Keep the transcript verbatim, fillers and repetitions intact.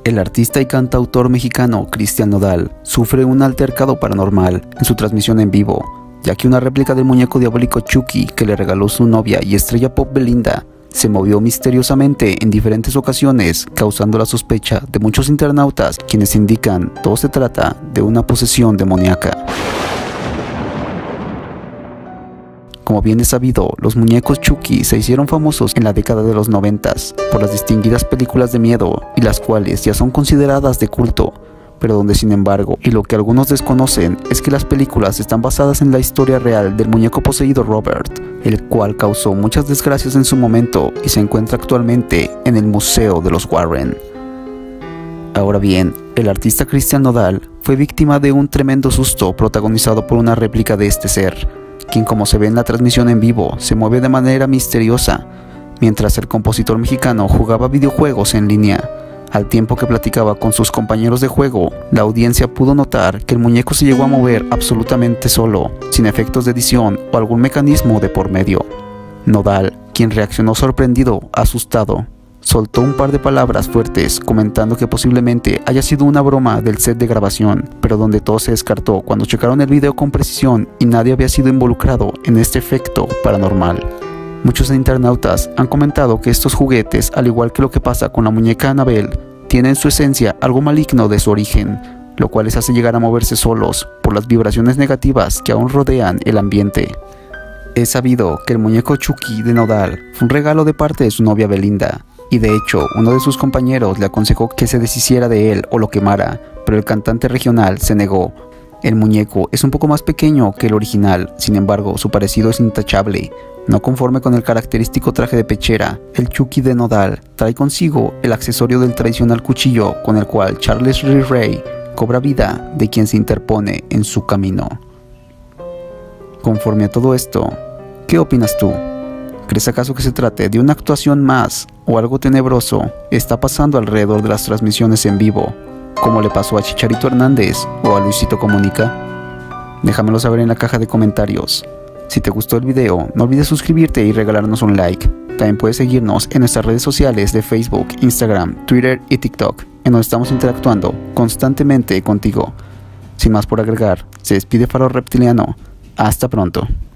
El artista y cantautor mexicano Cristian Nodal sufre un altercado paranormal en su transmisión en vivo, ya que una réplica del muñeco diabólico Chucky que le regaló su novia y estrella pop Belinda se movió misteriosamente en diferentes ocasiones, causando la sospecha de muchos internautas, quienes indican todo se trata de una posesión demoníaca. Como bien es sabido, los muñecos Chucky se hicieron famosos en la década de los noventas por las distinguidas películas de miedo y las cuales ya son consideradas de culto, pero donde sin embargo, y lo que algunos desconocen, es que las películas están basadas en la historia real del muñeco poseído Robert, el cual causó muchas desgracias en su momento y se encuentra actualmente en el Museo de los Warren. Ahora bien, el artista Cristian Nodal fue víctima de un tremendo susto protagonizado por una réplica de este ser, quien, como se ve en la transmisión en vivo, se mueve de manera misteriosa, mientras el compositor mexicano jugaba videojuegos en línea. Al tiempo que platicaba con sus compañeros de juego, la audiencia pudo notar que el muñeco se llegó a mover absolutamente solo, sin efectos de edición o algún mecanismo de por medio. Nodal, quien reaccionó sorprendido, asustado, soltó un par de palabras fuertes comentando que posiblemente haya sido una broma del set de grabación, pero donde todo se descartó cuando checaron el video con precisión y nadie había sido involucrado en este efecto paranormal. Muchos internautas han comentado que estos juguetes, al igual que lo que pasa con la muñeca Annabelle, tienen en su esencia algo maligno de su origen, lo cual les hace llegar a moverse solos por las vibraciones negativas que aún rodean el ambiente. Es sabido que el muñeco Chucky de Nodal fue un regalo de parte de su novia Belinda, y de hecho uno de sus compañeros le aconsejó que se deshiciera de él o lo quemara, pero el cantante regional se negó. El muñeco es un poco más pequeño que el original, sin embargo su parecido es intachable. No conforme con el característico traje de pechera, el Chucky de Nodal trae consigo el accesorio del tradicional cuchillo con el cual Charles Lee Ray cobra vida de quien se interpone en su camino. Conforme a todo esto, ¿qué opinas tú? ¿Crees acaso que se trate de una actuación más o algo tenebroso está pasando alrededor de las transmisiones en vivo, como le pasó a Chicharito Hernández o a Luisito Comunica? Déjamelo saber en la caja de comentarios. Si te gustó el video, no olvides suscribirte y regalarnos un like. También puedes seguirnos en nuestras redes sociales de Facebook, Instagram, Twitter y TikTok, en donde estamos interactuando constantemente contigo. Sin más por agregar, se despide Faro Reptiliano. Hasta pronto.